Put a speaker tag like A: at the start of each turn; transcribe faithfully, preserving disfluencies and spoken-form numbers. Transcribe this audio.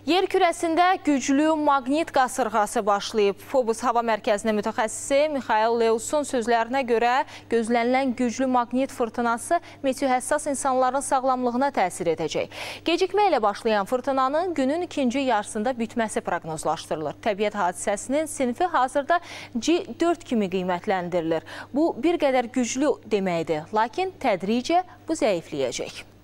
A: Yer kürəsində güclü maqnit qasırğası başlayıb. Phobos hava mərkəzinin mütəxəssisi Mixail Leusun sözlərinə görə gözlənilən güclü maqnit fırtınası meteohəssas insanların sağlamlığına təsir edəcək. Gecikmə ilə başlayan fırtınanın günün ikinci yarısında bitməsi proqnozlaşdırılır. Təbiət hadisəsinin sinfi hazırda G dörd kimi qiymətləndirilir. Bu bir qədər güclü deməkdir, lakin tədricə bu zəifləyəcək.